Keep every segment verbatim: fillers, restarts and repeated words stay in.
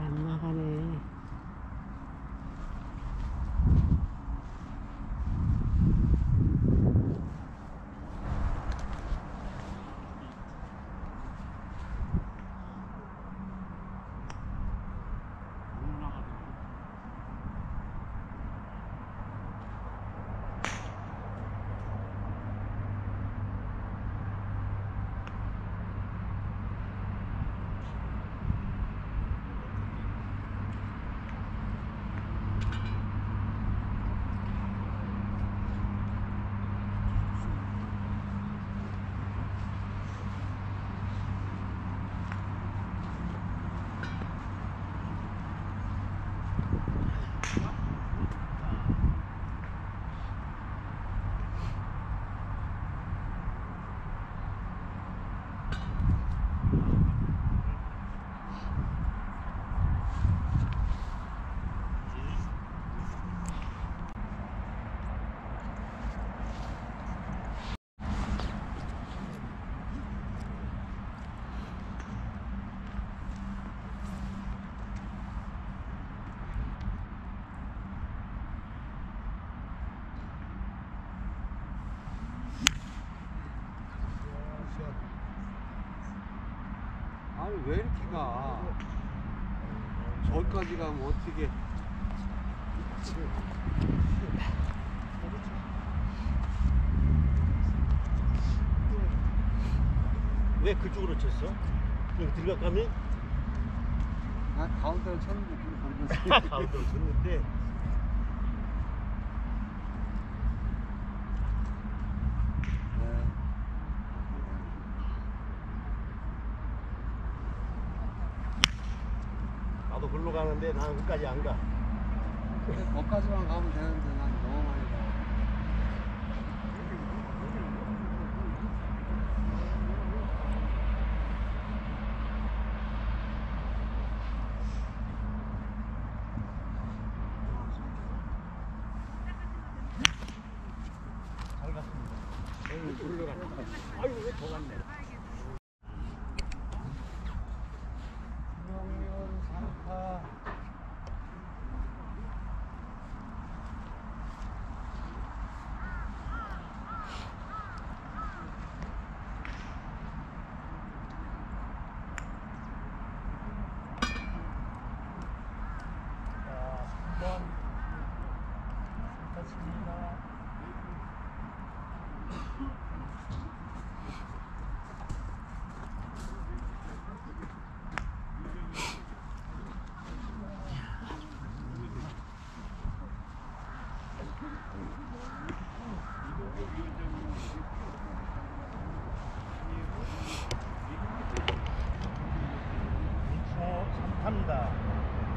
안 나가네. 아니 왜 이렇게 가? 저기까지 가면 어떻게? 왜 그쪽으로 쳤어? 여기 들어가면? 아 가운데로 쳤는데 그게 걸렸어. 가운데로 쳤는데. 나도 글로 가는데 나는 끝까지 안 가. 거기까지만 가면 되는데 난 너무 많이 가. 잘 갔습니다. 에이, 글로 갔다. 아유, 왜 더 갔네. 명륜 상파. 삼 타.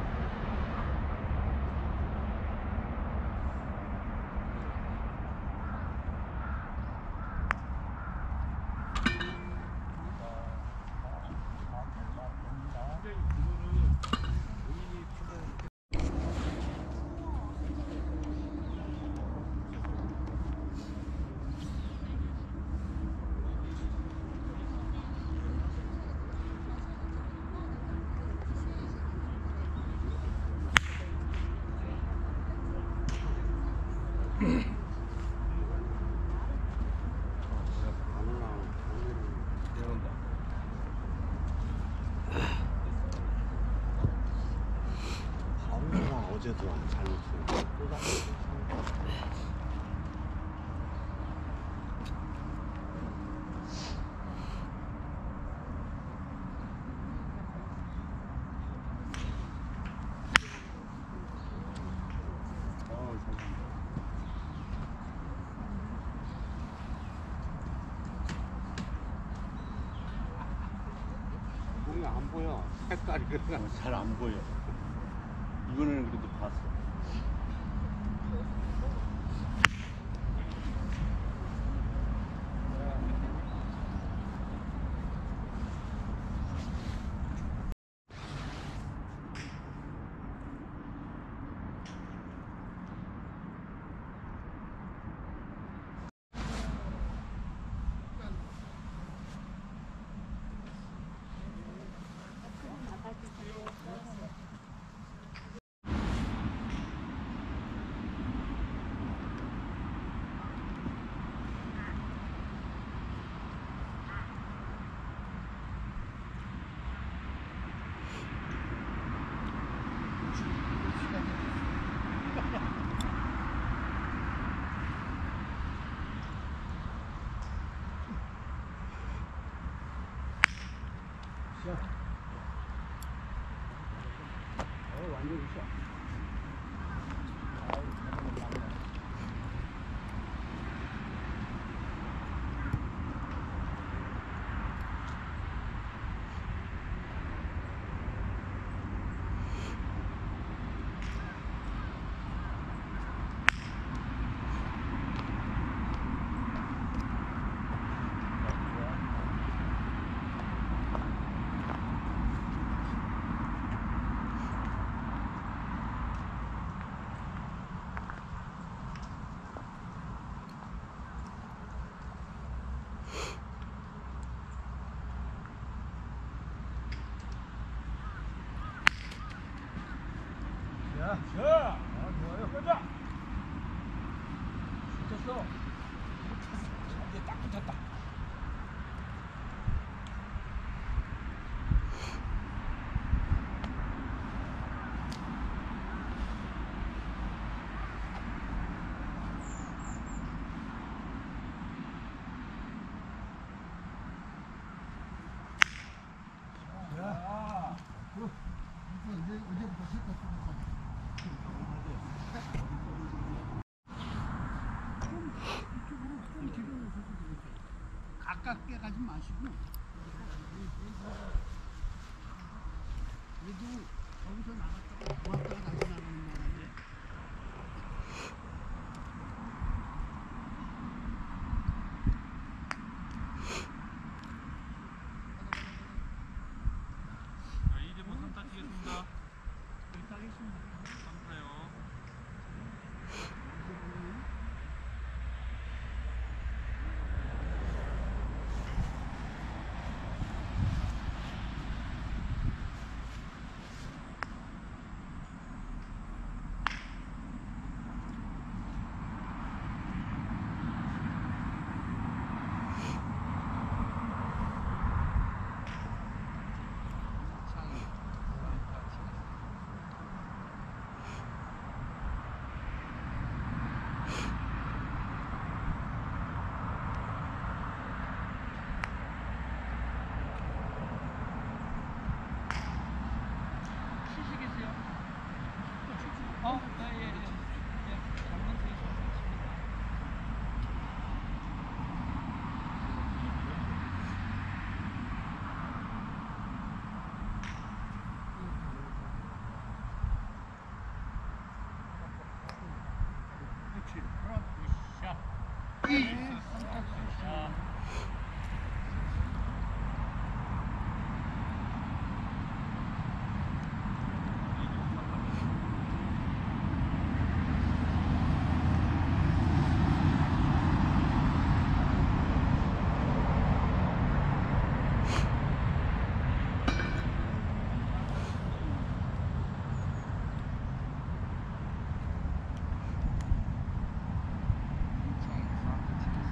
어제도 안 잘못했어. 공이 안 보여. 색깔이 그래가 잘 안 보여. 이거는 그래도 봤어. 자, 자, 아, 좋아요, 가자. 붙었어. 이제 딱 붙었다. 자, 이제 어제부터 실컷 쓰니까. 좀 뒤로 가깝게 가지 마시고 그래도 거기서 나갔다가 왔다가 다시 나가는 거라는데 자, 이제 뭐 삼타 치겠습니다. 하겠습니다. 삼타요. 치시겠어요? 어? 네, 예, 예. 예. 장난 되게 좋습니다. 그렇지. 그럼 샷. 자. 자,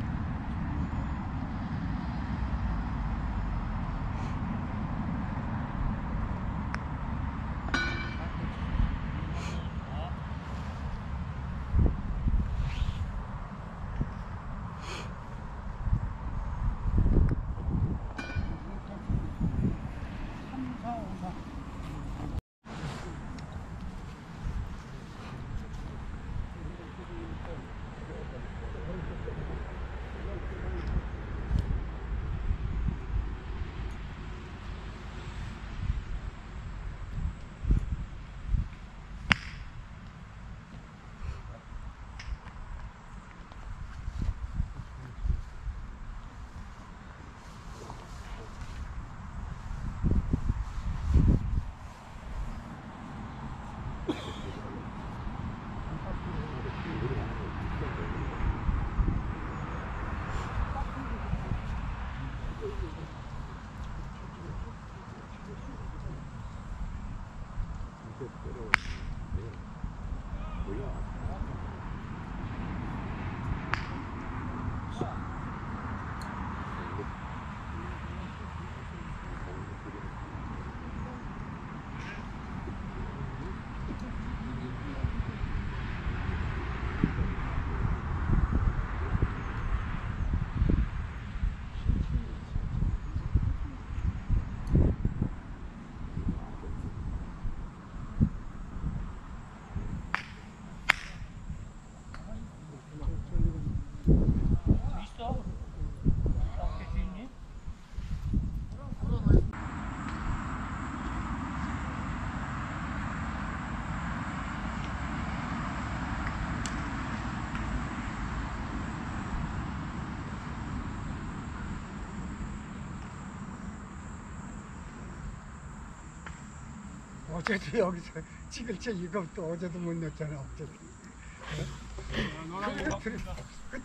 어제도 여기서 찍을 때 이것도 어제도 못 냈잖아. 어제도. 너랑 그래, 그래.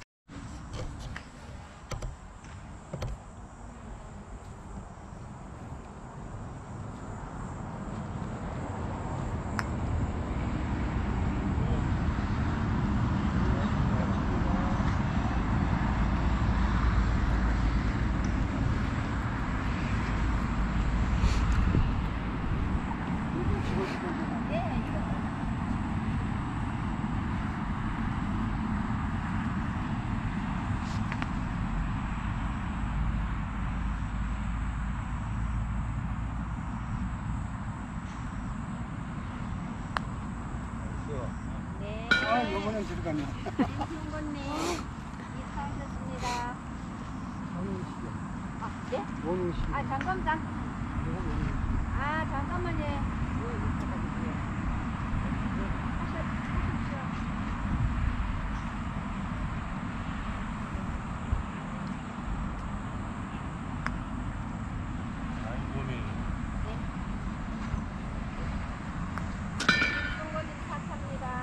아, 요번엔 들어가네. 김순건님 이사하셨습니다. 원웅식이요. 아, 예? 원웅식. 아, 잠깐, 잠. 아, 잠깐만요. 하셔, 하십시오. 김순건님 사차입니다.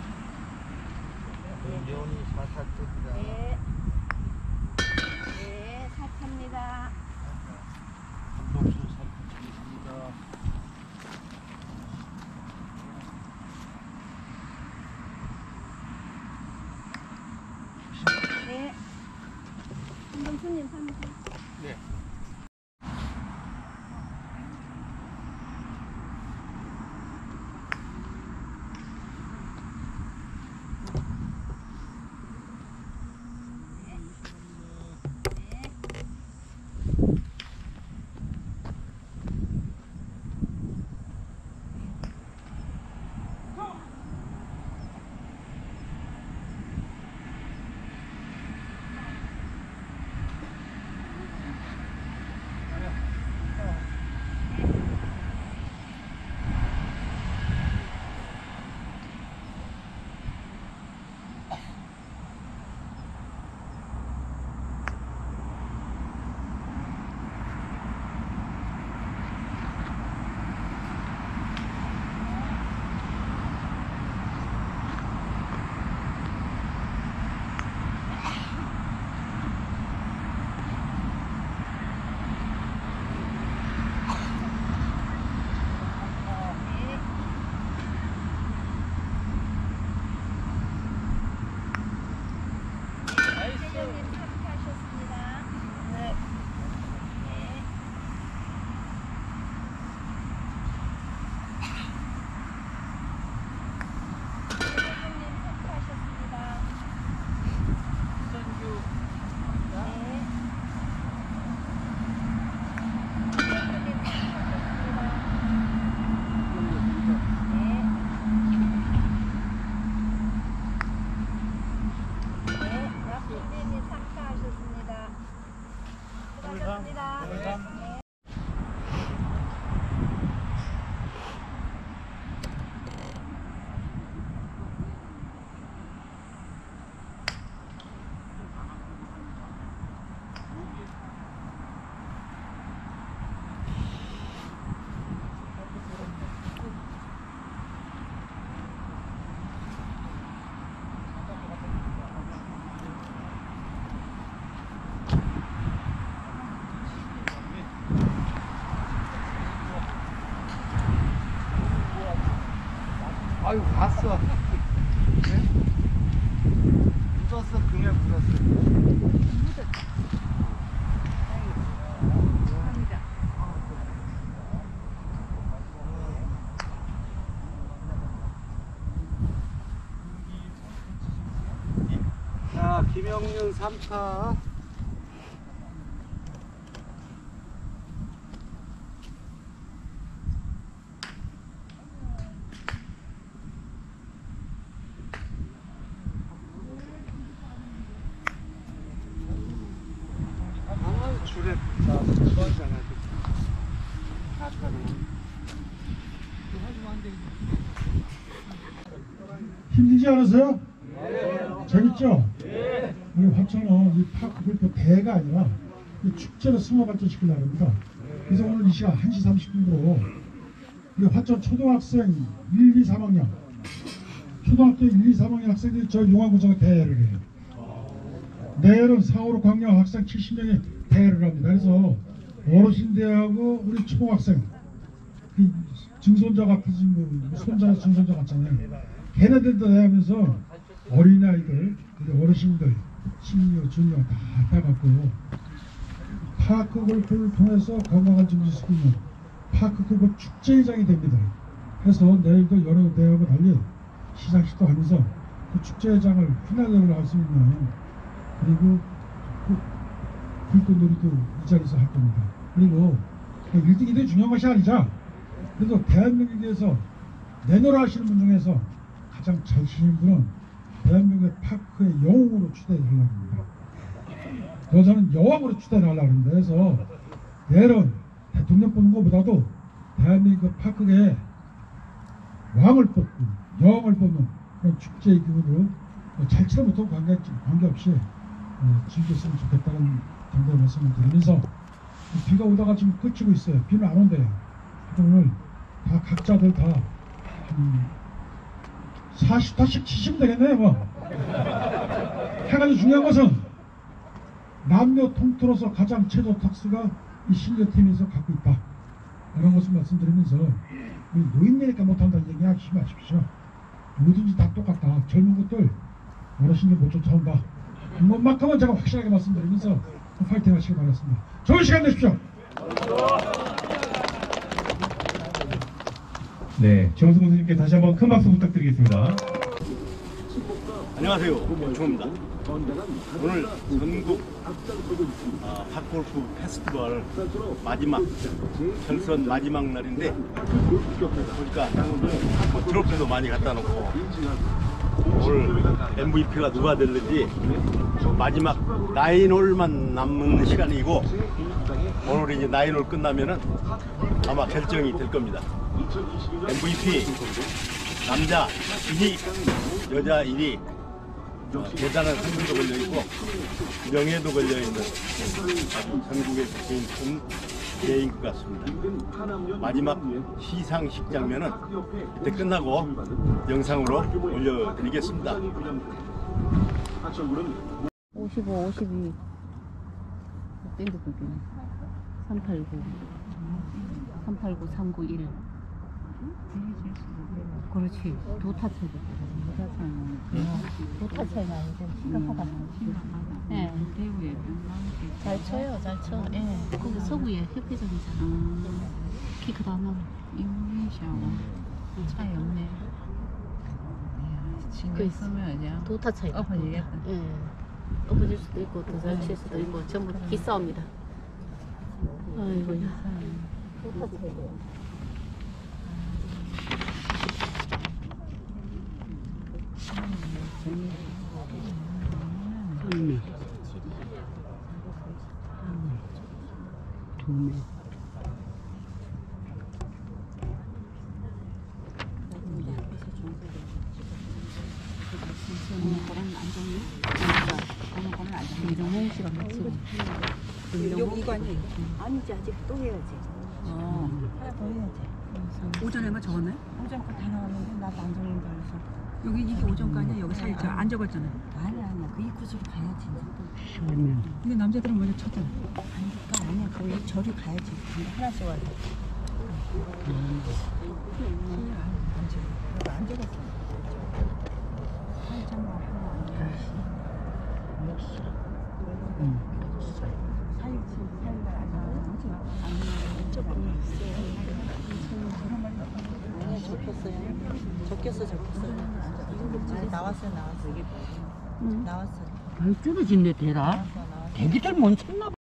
연이 사사급이다. 네. 네, 사차입니다. 감독수 살펴드리겠습니다. 네. 김동수님 사무실. 네. 최정님 사무하셨습니다. 네. 네. 최정님 사무하셨습니다. 선주. 네. 최정님 사무하셨습니다. 네. 네, 약수빈님 참가하셨습니다. 수고하셨습니다. 네. 아유, 봤어. 네? 묻었어, 금에 묻었어. 자, 김영윤 삼 타. 아, 줄에 나 뻔잖아. 힘들지 않으세요? 재밌죠? 우리 화천은 이 파크를 또 대회가 아니라 이 축제로 승화 발전시키려고 합니다. 그래서 오늘 이 시간 한 시 삼십 분으로 우리 화천 초등학생 일, 이, 삼 학년 초등학교 일, 이, 삼 학년 학생들이 저 용화구청에 대회를 해요. 내일은 사, 오, 육 학년 학생 칠십 명이 대회를 합니다. 그래서 어르신들하고 우리 초등학생 그 증손자 같으신 분, 손자, 증손자 같잖아요. 걔네들도 대하면서 어린아이들, 어르신들, 시니어, 주니어 다 해갖고 파크 골프를 통해서 건강한 증진을 시키고 있는 파크 골프 축제회장이 됩니다. 그래서 내일도 여러 대회하고 달리 시상식도 하면서 그 축제회장을 휘날려를 할 수 있는 그리고 그 불꽃놀이도 이 자리에서 할 겁니다. 그리고 일 등, 이 등이 중요한 것이 아니자 그래도 대한민국에 대해서 내노라 하시는 분 중에서 가장 잘 치는 분은 대한민국의 파크의 영웅으로 추대를 하려고 합니다. 여자는 여왕으로 추대를 하려고 합니다. 그래서 내일은 대통령 뽑는 것보다도 대한민국 파크의 왕을 뽑고 여왕을 뽑는 그런 축제의 기분으로 잘 치는 것도 관계, 관계없이 즐겼으면 좋겠다는 정도의 말씀을 드리면서 비가 오다가 지금 그치고 있어요. 비는 안 온대요. 오늘 다 각자들 다 한 사십 타씩 치시면 되겠네요. 뭐. 해가지고 중요한 것은 남녀 통틀어서 가장 최저 탁수가 이 시니어팀에서 갖고 있다. 이런 것을 말씀드리면서 노인네니까 못한다는 얘기 하지 마십시오. 뭐든지 다 똑같다. 젊은 것들 어르신들 못 쫓아온다. 이것만큼은 제가 확실하게 말씀드리면서 파이팅 하시기 바랍니다. 좋은 시간 되십시오. 네, 정수 선생님께 다시 한번 큰 박수 부탁드리겠습니다. 안녕하세요. 윤총입니다. 오늘 전국 아, 팝골프 페스티벌 마지막 결선 마지막 날인데 보니까 뭐 트로피도 많이 갖다 놓고 오늘 엠브이피가 누가 될는지 마지막 나인홀만 남은 시간이고 오늘 이제 나인홀 끝나면은 아마 결정이 될 겁니다. 엠브이피 남자 일 위, 여자 일 위 어, 대단한 상금도 걸려있고 명예도 걸려있는 전국의 제일 큰 예인 것 같습니다. 마지막 시상식 장면은 그때 끝나고 영상으로 올려드리겠습니다. 오십오, 오십이. 밴드 굵기는 삼팔구, 삼팔구, 삼구일. 그렇지. 도타 차이가 도타 차이. 도타 차이가 아니고 심각하다. 네. 대구에 잘 쳐요, 잘 쳐. 예. 네. 거기 서구에 협회장이잖아. 키 크다면 인도네시아하고 차이 없네. 그 있으면 이제 도타 차이가 엎어지겠다. 예. 엎어질 수도 있고 더 잘 칠 수도 있고 전부 기싸움니다. 아이고야. 도타 차이가. 도매 도매 김정현 씨가 같이 여기 이거 아니에요? 아니지 아직 또 해야지. 어. 하나 더 해야지. 오전에만 적었나요? 오전 거 다 나왔는데 나도 안 적는 줄 알았어. 여기 이게 오전 거 아니야? 여기 사이 안 적었잖아. 아니야 아니야 그 이곳으로 가야지. 근데 남자들은 먼저 쳤잖아. 아니까 아니야 거기 저리 가야지. 근데 하나씩 와야 돼. 안 적어. 안 적었어. 한참 와. 적혔어요. 적혔어, 적혔어. 아니, 나왔어요, 나왔어. 이게 나왔어. 아유, 뜯어진대, 대라. 대기들 못 쳤나 봐.